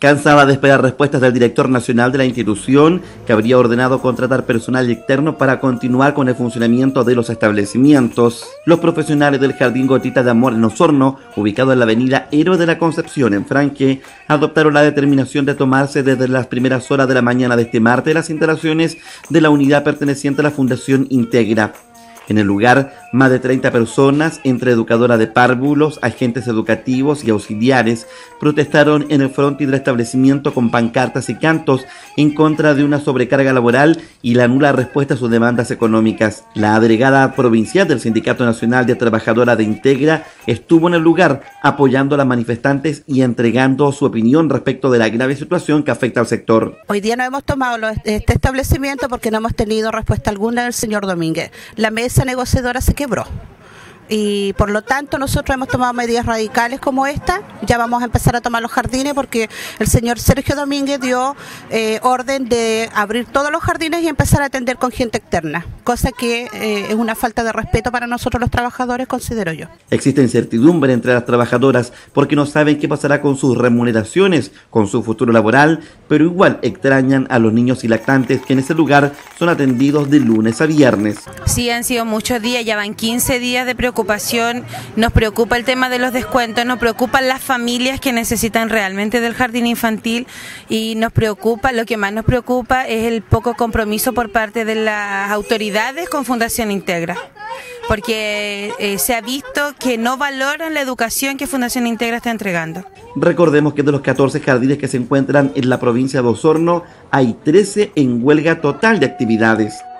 Cansada de esperar respuestas del director nacional de la institución, que habría ordenado contratar personal externo para continuar con el funcionamiento de los establecimientos, los profesionales del Jardín Gotita de Amor en Osorno, ubicado en la avenida Héroe de la Concepción en Franque, adoptaron la determinación de tomarse desde las primeras horas de la mañana de este martes las instalaciones de la unidad perteneciente a la Fundación Integra. En el lugar, más de 30 personas, entre educadoras de párvulos, agentes educativos y auxiliares, protestaron en el frontis del establecimiento con pancartas y cantos en contra de una sobrecarga laboral y la nula respuesta a sus demandas económicas. La delegada provincial del Sindicato Nacional de Trabajadoras de Integra estuvo en el lugar apoyando a las manifestantes y entregando su opinión respecto de la grave situación que afecta al sector. Hoy día no hemos tomado este establecimiento porque no hemos tenido respuesta alguna del señor Domínguez. La mesa negociadora se quebró y por lo tanto nosotros hemos tomado medidas radicales como esta. Ya vamos a empezar a tomar los jardines porque el señor Sergio Domínguez dio orden de abrir todos los jardines y empezar a atender con gente externa, cosa que es una falta de respeto para nosotros los trabajadores, considero yo. Existe incertidumbre entre las trabajadoras porque no saben qué pasará con sus remuneraciones, con su futuro laboral, pero igual extrañan a los niños y lactantes que en ese lugar son atendidos de lunes a viernes. Sí, han sido muchos días, ya van 15 días de preocupación, nos preocupa el tema de los descuentos, nos preocupan las familias que necesitan realmente del jardín infantil y nos preocupa, lo que más nos preocupa es el poco compromiso por parte de las autoridades con Fundación Integra, porque se ha visto que no valoran la educación que Fundación Integra está entregando. Recordemos que de los 14 jardines que se encuentran en la provincia de Osorno, hay 13 en huelga total de actividades.